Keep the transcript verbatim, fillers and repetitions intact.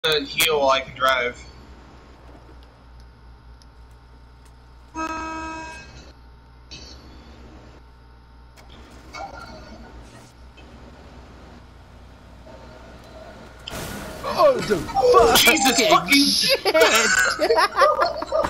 to heal while I can drive. Oh, the fuck! Jesus fucking shit!